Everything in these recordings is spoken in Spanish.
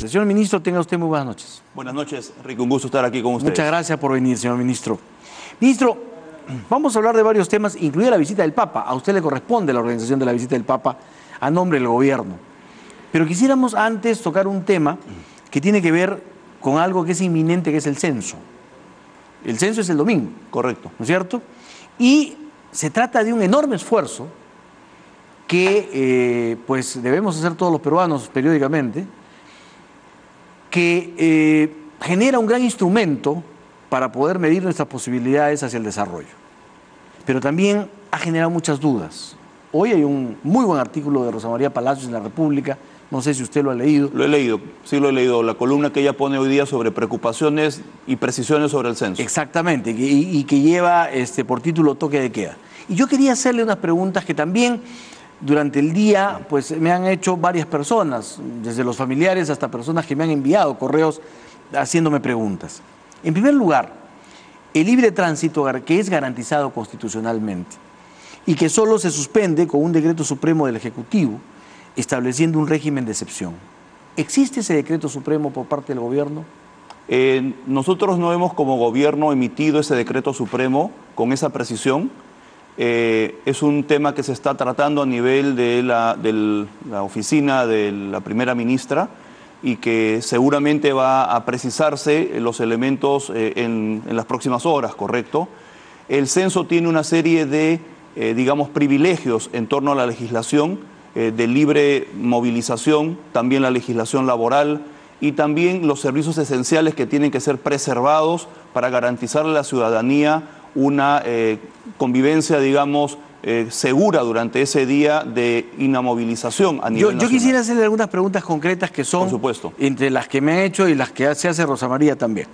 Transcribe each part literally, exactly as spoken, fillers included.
presidente. Señor ministro, tenga usted muy buenas noches. Buenas noches, Enrique, un gusto estar aquí con usted. Muchas gracias por venir, señor ministro. Ministro, vamos a hablar de varios temas, incluida la visita del Papa. A usted le corresponde la organización de la visita del Papa a nombre del gobierno. Pero quisiéramos antes tocar un tema que tiene que ver con algo que es inminente, que es el censo. El censo es el domingo. Correcto. ¿No es cierto? Y se trata de un enorme esfuerzo que eh, pues debemos hacer todos los peruanos periódicamente, que eh, genera un gran instrumento para poder medir nuestras posibilidades hacia el desarrollo. Pero también ha generado muchas dudas. Hoy hay un muy buen artículo de Rosa María Palacios en La República, no sé si usted lo ha leído. Lo he leído, sí lo he leído, la columna que ella pone hoy día sobre preocupaciones y precisiones sobre el censo. Exactamente, y, y que lleva este, por título Toque de Queda. Y yo quería hacerle unas preguntas que también durante el día pues, me han hecho varias personas, desde los familiares hasta personas que me han enviado correos haciéndome preguntas. En primer lugar, el libre tránsito que es garantizado constitucionalmente y que solo se suspende con un decreto supremo del Ejecutivo estableciendo un régimen de excepción. ¿Existe ese decreto supremo por parte del gobierno? Eh, nosotros no hemos como gobierno emitido ese decreto supremo con esa precisión. Eh, es un tema que se está tratando a nivel de la, de la oficina de la primera ministra y que seguramente va a precisarse los elementos eh, en, en las próximas horas, ¿correcto? El censo tiene una serie de, eh, digamos, privilegios en torno a la legislación eh, de libre movilización, también la legislación laboral y también los servicios esenciales que tienen que ser preservados para garantizarle a la ciudadanía una eh, convivencia, digamos, eh, segura durante ese día de inamovilización a nivel yo, nacional. Yo quisiera hacerle algunas preguntas concretas que son, por supuesto, entre las que me ha hecho y las que se hace Rosa María también.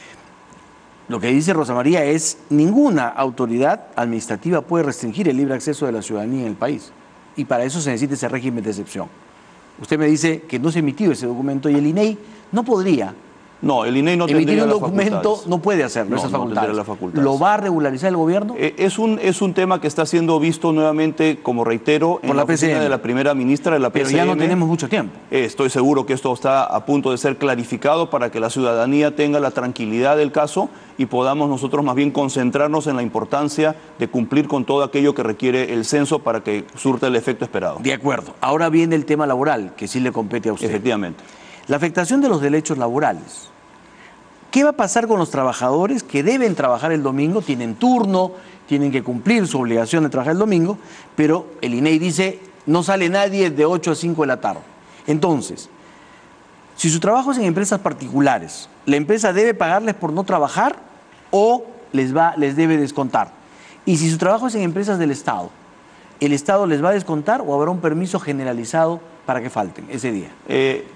Lo que dice Rosa María es: ninguna autoridad administrativa puede restringir el libre acceso de la ciudadanía en el país. Y para eso se necesita ese régimen de excepción. Usted me dice que no se ha emitido ese documento y el I N E I no podría. No, el I N E I no emitir tendría un las documento facultades. No puede hacerlo, no, esas no facultades. las facultades. ¿Lo va a regularizar el gobierno? Eh, es, un, es un tema que está siendo visto nuevamente, como reitero, en Por la, la P C M. oficina de la primera ministra de la P C M. Pero ya no tenemos mucho tiempo. Eh, estoy seguro que esto está a punto de ser clarificado para que la ciudadanía tenga la tranquilidad del caso y podamos nosotros más bien concentrarnos en la importancia de cumplir con todo aquello que requiere el censo para que surta el efecto esperado. De acuerdo. Ahora viene el tema laboral, que sí le compete a usted. Efectivamente. La afectación de los derechos laborales. ¿Qué va a pasar con los trabajadores que deben trabajar el domingo? Tienen turno, tienen que cumplir su obligación de trabajar el domingo, pero el I N E I dice no sale nadie de ocho a cinco de la tarde. Entonces, si su trabajo es en empresas particulares, ¿la empresa debe pagarles por no trabajar o les, va, les debe descontar? Y si su trabajo es en empresas del Estado, ¿el Estado les va a descontar o habrá un permiso generalizado para que falten ese día? Eh,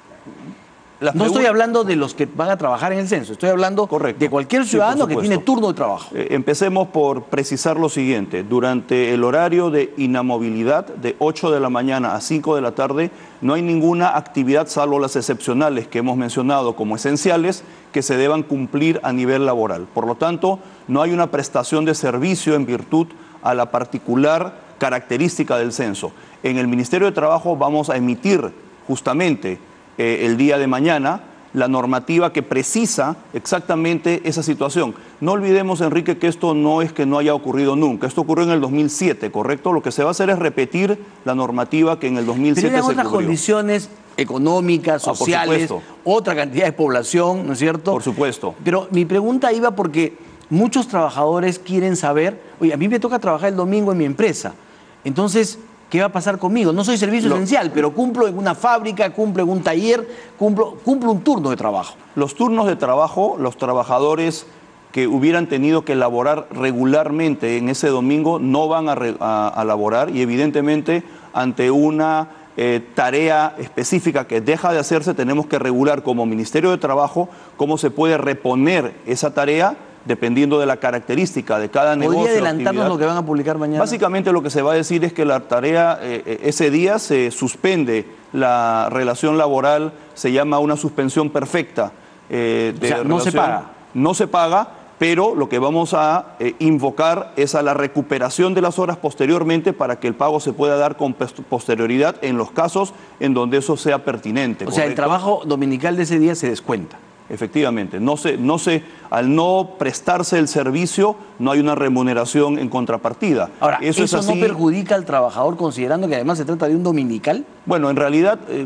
No estoy hablando de los que van a trabajar en el censo, estoy hablando Correcto. de cualquier ciudadano sí, que tiene turno de trabajo. Eh, empecemos por precisar lo siguiente. Durante el horario de inamovilidad de ocho de la mañana a cinco de la tarde no hay ninguna actividad, salvo las excepcionales que hemos mencionado como esenciales, que se deban cumplir a nivel laboral. Por lo tanto, no hay una prestación de servicio en virtud a la particular característica del censo. En el Ministerio de Trabajo vamos a emitir justamente Eh, el día de mañana, la normativa que precisa exactamente esa situación. No olvidemos, Enrique, que esto no es que no haya ocurrido nunca. Esto ocurrió en el dos mil siete, ¿correcto? Lo que se va a hacer es repetir la normativa que en el dos mil siete se cubrió. Pero eran otras condiciones económicas, sociales, ah, otra cantidad de población, ¿no es cierto? Por supuesto. Pero mi pregunta iba porque muchos trabajadores quieren saber, oye, a mí me toca trabajar el domingo en mi empresa, entonces ¿qué va a pasar conmigo? No soy servicio Lo, esencial, pero cumplo en una fábrica, cumplo en un taller, cumplo, cumplo un turno de trabajo. Los turnos de trabajo, los trabajadores que hubieran tenido que laborar regularmente en ese domingo no van a, a, a laborar y evidentemente ante una eh, tarea específica que deja de hacerse tenemos que regular como Ministerio de Trabajo cómo se puede reponer esa tarea dependiendo de la característica de cada negocio. ¿Podría adelantarnos lo que van a publicar mañana? Básicamente lo que se va a decir es que la tarea, eh, ese día se suspende la relación laboral, se llama una suspensión perfecta. Eh, de o sea, no se paga. No se paga, pero lo que vamos a eh, invocar es a la recuperación de las horas posteriormente para que el pago se pueda dar con posterioridad en los casos en donde eso sea pertinente. O ¿correcto? Sea, el trabajo dominical de ese día se descuenta. Efectivamente, no se, no se, al no prestarse el servicio no hay una remuneración en contrapartida. Ahora, ¿eso, ¿eso es así? ¿No perjudica al trabajador considerando que además se trata de un dominical? Bueno, en realidad, eh,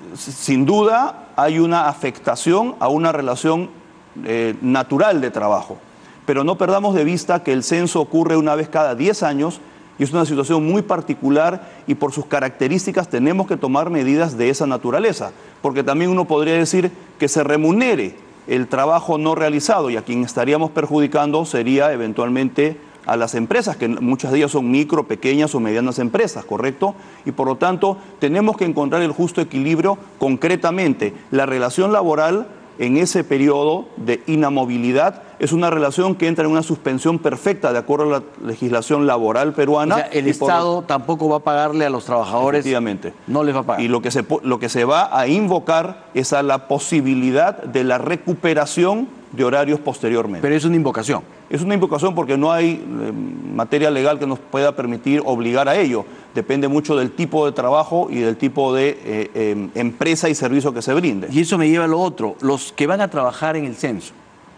sin duda hay una afectación a una relación Eh, natural de trabajo, pero no perdamos de vista que el censo ocurre una vez cada diez años y es una situación muy particular y por sus características tenemos que tomar medidas de esa naturaleza, porque también uno podría decir que se remunere el trabajo no realizado y a quien estaríamos perjudicando sería eventualmente a las empresas, que muchas de ellas son micro, pequeñas o medianas empresas, ¿correcto? Y por lo tanto tenemos que encontrar el justo equilibrio concretamente. La relación laboral en ese periodo de inamovilidad es una relación que entra en una suspensión perfecta de acuerdo a la legislación laboral peruana. O sea, el Estado por... tampoco va a pagarle a los trabajadores. Efectivamente. No les va a pagar. Y lo que, se, lo que se va a invocar es a la posibilidad de la recuperación de horarios posteriormente. Pero es una invocación. Es una invocación porque no hay eh, materia legal que nos pueda permitir obligar a ello. Depende mucho del tipo de trabajo y del tipo de eh, eh, empresa y servicio que se brinde. Y eso me lleva a lo otro. Los que van a trabajar en el censo,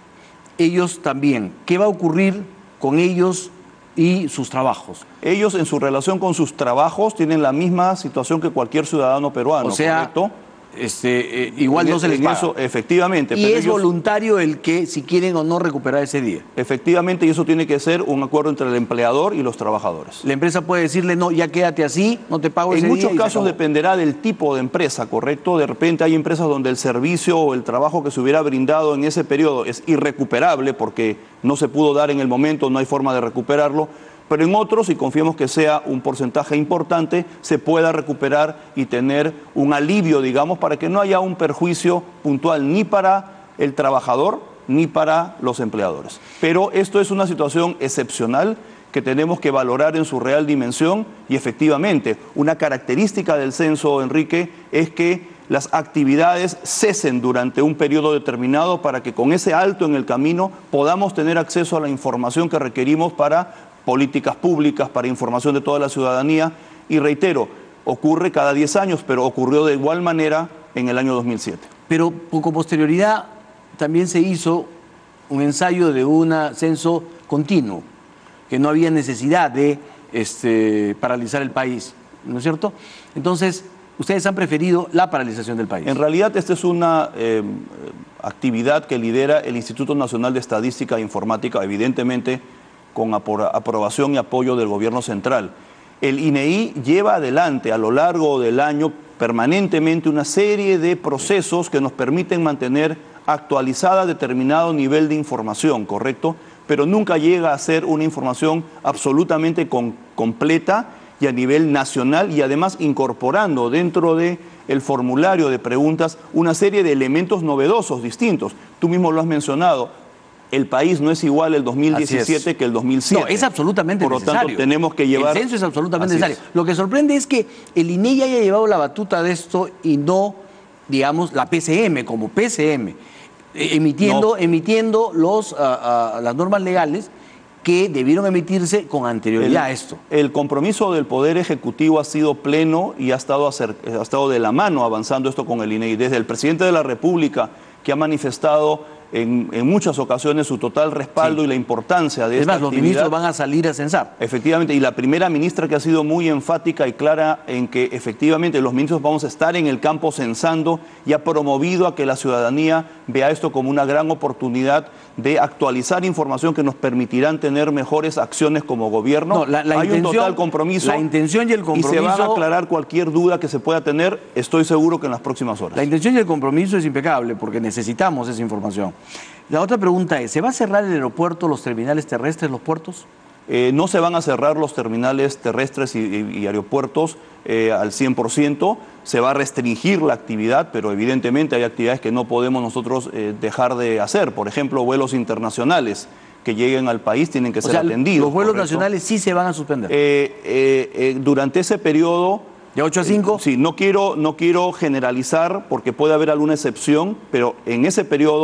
ellos también, ¿qué va a ocurrir con ellos y sus trabajos? Ellos en su relación con sus trabajos tienen la misma situación que cualquier ciudadano peruano, o sea, ¿correcto? Este, eh, igual en, no se les paga. Eso, efectivamente. Y pero es ellos, voluntario el que si quieren o no recuperar ese día. Efectivamente, y eso tiene que ser un acuerdo entre el empleador y los trabajadores. La empresa puede decirle, no, ya quédate así, no te pago ese día. En muchos casos dependerá del tipo de empresa, ¿correcto? De repente hay empresas donde el servicio o el trabajo que se hubiera brindado en ese periodo es irrecuperable porque no se pudo dar en el momento, no hay forma de recuperarlo. Pero en otros, y confiamos que sea un porcentaje importante, se pueda recuperar y tener un alivio, digamos, para que no haya un perjuicio puntual ni para el trabajador ni para los empleadores. Pero esto es una situación excepcional que tenemos que valorar en su real dimensión y efectivamente una característica del censo, Enrique, es que las actividades cesen durante un periodo determinado para que con ese alto en el camino podamos tener acceso a la información que requerimos para políticas públicas, para información de toda la ciudadanía. Y reitero, ocurre cada diez años, pero ocurrió de igual manera en el año dos mil siete. Pero con posterioridad también se hizo un ensayo de un censo continuo, que no había necesidad de este, paralizar el país, ¿no es cierto? Entonces, ustedes han preferido la paralización del país. En realidad, esta es una eh, actividad que lidera el Instituto Nacional de Estadística e Informática, evidentemente con aprobación y apoyo del gobierno central. El I N E I lleva adelante a lo largo del año permanentemente una serie de procesos que nos permiten mantener actualizada determinado nivel de información, ¿correcto? Pero nunca llega a ser una información absolutamente con, completa y a nivel nacional y además incorporando dentro de el formulario de preguntas una serie de elementos novedosos, distintos. Tú mismo lo has mencionado. El país no es igual el dos mil diecisiete que el dos mil siete. No, es absolutamente necesario. Por lo tanto, tenemos que llevar... El censo es absolutamente necesario. Es. Lo que sorprende es que el I N E I haya llevado la batuta de esto y no, digamos, la P C M, como P C M, emitiendo, no. emitiendo los, uh, uh, las normas legales que debieron emitirse con anterioridad el, a esto. El compromiso del Poder Ejecutivo ha sido pleno y ha estado, acer, ha estado de la mano avanzando esto con el I N E I. Desde el presidente de la República, que ha manifestado En, en muchas ocasiones su total respaldo sí. y la importancia de es esta más, actividad. Los ministros van a salir a censar. Efectivamente, y la primera ministra que ha sido muy enfática y clara en que efectivamente los ministros vamos a estar en el campo censando y ha promovido a que la ciudadanía vea esto como una gran oportunidad de actualizar información que nos permitirán tener mejores acciones como gobierno. No, la, la Hay un total compromiso. La intención y el compromiso... Y se van a aclarar cualquier duda que se pueda tener, estoy seguro que en las próximas horas. La intención y el compromiso es impecable porque necesitamos esa información. La otra pregunta es, ¿se va a cerrar el aeropuerto, los terminales terrestres, los puertos? Eh, no se van a cerrar los terminales terrestres y, y, y aeropuertos eh, al cien por ciento, se va a restringir la actividad, pero evidentemente hay actividades que no podemos nosotros eh, dejar de hacer. Por ejemplo, vuelos internacionales que lleguen al país tienen que o ser sea, atendidos. ¿Los vuelos ¿correcto? nacionales sí se van a suspender? Eh, eh, eh, durante ese periodo... ¿De ocho a cinco? Eh, sí, no quiero, no quiero generalizar porque puede haber alguna excepción, pero en ese periodo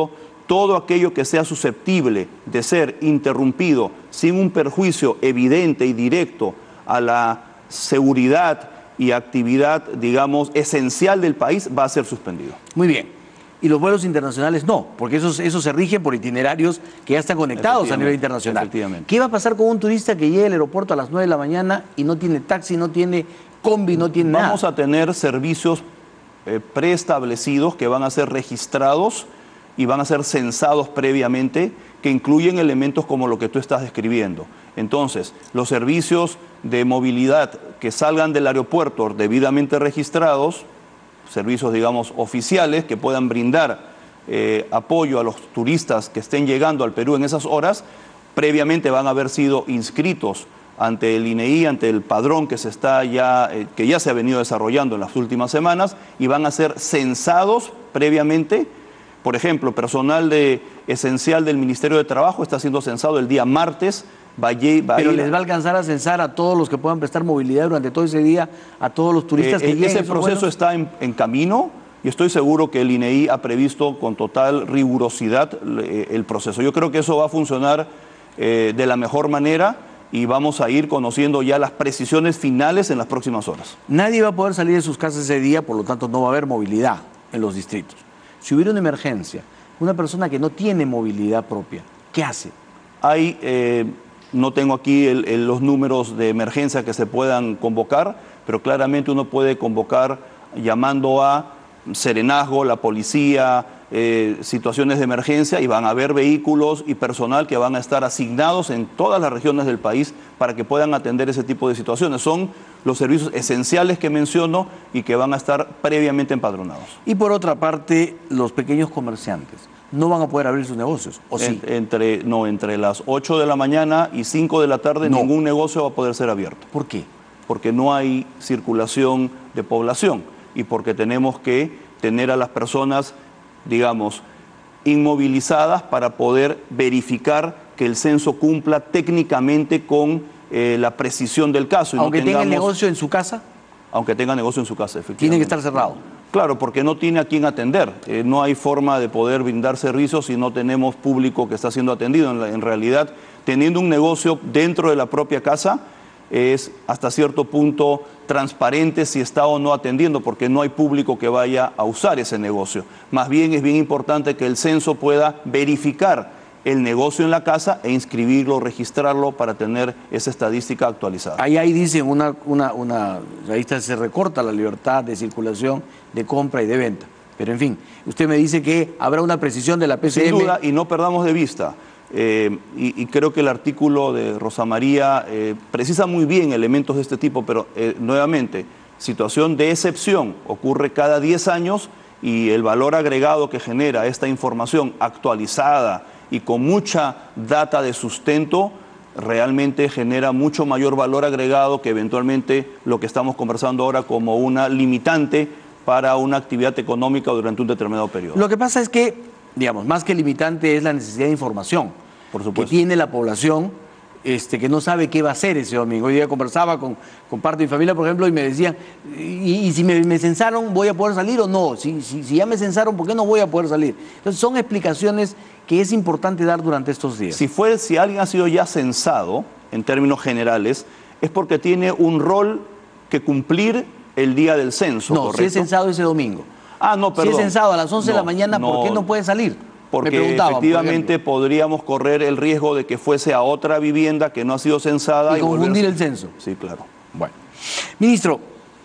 todo aquello que sea susceptible de ser interrumpido sin un perjuicio evidente y directo a la seguridad y actividad, digamos, esencial del país, va a ser suspendido. Muy bien. Y los vuelos internacionales no, porque esos, esos se rigen por itinerarios que ya están conectados a nivel internacional. Efectivamente. ¿Qué va a pasar con un turista que llega al aeropuerto a las nueve de la mañana y no tiene taxi, no tiene combi, no tiene nada? Vamos a tener servicios eh, preestablecidos que van a ser registrados y van a ser censados previamente, que incluyen elementos como lo que tú estás describiendo. Entonces, los servicios de movilidad que salgan del aeropuerto debidamente registrados, servicios, digamos, oficiales que puedan brindar eh, apoyo a los turistas que estén llegando al Perú en esas horas, previamente van a haber sido inscritos ante el I N E I, ante el padrón que se está ya, eh, que ya se ha venido desarrollando en las últimas semanas, y van a ser censados previamente. Por ejemplo, personal de, esencial del Ministerio de Trabajo está siendo censado el día martes. Va a, va Pero a ir, les va a alcanzar a censar a todos los que puedan prestar movilidad durante todo ese día, a todos los turistas eh, que lleguen. Ese proceso vuelos? está en, en camino y estoy seguro que el I N E I ha previsto con total rigurosidad eh, el proceso. Yo creo que eso va a funcionar eh, de la mejor manera y vamos a ir conociendo ya las precisiones finales en las próximas horas. Nadie va a poder salir de sus casas ese día, por lo tanto no va a haber movilidad en los distritos. Si hubiera una emergencia, una persona que no tiene movilidad propia, ¿qué hace? Hay... Eh, No tengo aquí el, el, los números de emergencia que se puedan convocar, pero claramente uno puede convocar llamando a serenazgo, la policía, eh, situaciones de emergencia, y van a haber vehículos y personal que van a estar asignados en todas las regiones del país para que puedan atender ese tipo de situaciones. Son los servicios esenciales que menciono y que van a estar previamente empadronados. Y por otra parte, los pequeños comerciantes no van a poder abrir sus negocios, ¿o sí? Entre, no, entre las ocho de la mañana y cinco de la tarde no. Ningún negocio va a poder ser abierto. ¿Por qué? Porque no hay circulación de población y porque tenemos que tener a las personas, digamos, inmovilizadas para poder verificar que el censo cumpla técnicamente con eh, la precisión del caso. Y aunque no tengamos, tenga el negocio en su casa. Aunque tenga negocio en su casa, efectivamente. Tiene que estar cerrado. Claro, porque no tiene a quién atender. Eh, no hay forma de poder brindar servicios si no tenemos público que está siendo atendido. En, la, en realidad, teniendo un negocio dentro de la propia casa, es hasta cierto punto transparente si está o no atendiendo, porque no hay público que vaya a usar ese negocio. Más bien es bien importante que el censo pueda verificar el negocio en la casa e inscribirlo, registrarlo para tener esa estadística actualizada. Ahí, ahí dicen, una, una, una, ahí está, se recorta la libertad de circulación, de compra y de venta. Pero en fin, usted me dice que habrá una precisión de la P C M. Sin duda, y no perdamos de vista, eh, y, y creo que el artículo de Rosa María eh, precisa muy bien elementos de este tipo, pero eh, nuevamente, situación de excepción ocurre cada diez años y el valor agregado que genera esta información actualizada y con mucha data de sustento, realmente genera mucho mayor valor agregado que eventualmente lo que estamos conversando ahora como una limitante para una actividad económica durante un determinado periodo. Lo que pasa es que, digamos, más que limitante es la necesidad de información, por supuesto, que tiene la población este, que no sabe qué va a hacer ese domingo. Hoy día conversaba con, con parte de mi familia, por ejemplo, y me decían, ¿y, y si me, me censaron, voy a poder salir o no? Si, si, si ya me censaron, ¿por qué no voy a poder salir? Entonces son explicaciones que es importante dar durante estos días. Si, fue, si alguien ha sido ya censado, en términos generales, es porque tiene un rol que cumplir el día del censo, no, ¿correcto? Si es censado ese domingo. Ah, no, perdón. Si es censado a las once no, de la mañana, no, ¿por qué no puede salir? Porque efectivamente por podríamos correr el riesgo de que fuese a otra vivienda que no ha sido censada. Y, y confundir volverse... el censo. Sí, claro. Bueno. Ministro,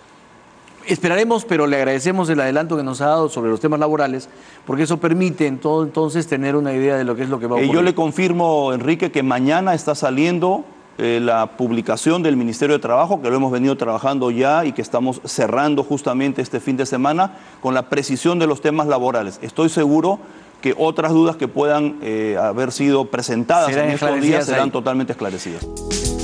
esperaremos, pero le agradecemos el adelanto que nos ha dado sobre los temas laborales, porque eso permite entonces tener una idea de lo que es lo que va a ocurrir. Eh, yo le confirmo, Enrique, que mañana está saliendo eh, la publicación del Ministerio de Trabajo, que lo hemos venido trabajando ya y que estamos cerrando justamente este fin de semana con la precisión de los temas laborales. Estoy seguro que otras dudas que puedan eh, haber sido presentadas en estos días serán totalmente esclarecidas.